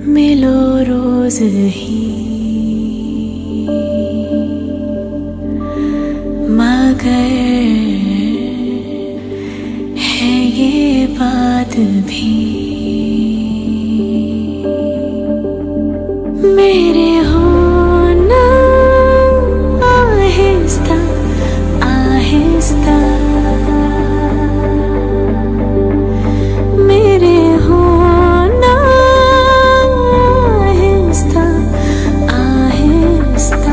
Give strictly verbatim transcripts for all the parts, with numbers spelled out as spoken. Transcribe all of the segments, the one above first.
मिलो रोज ही, मगर है ये बात भी मेरे होना आहिस्ता आहिस्ता, मेरे होना आहिस्ता आहिस्ता।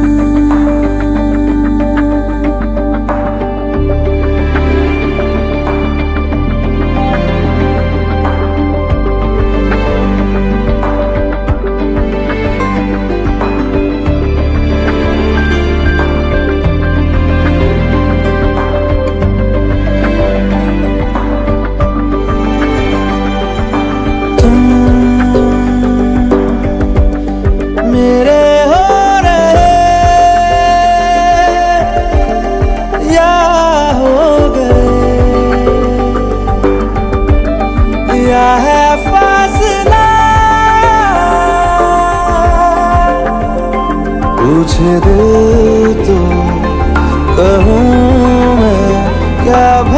है फासला पूछे दिल तो कहूँ मैं क्या।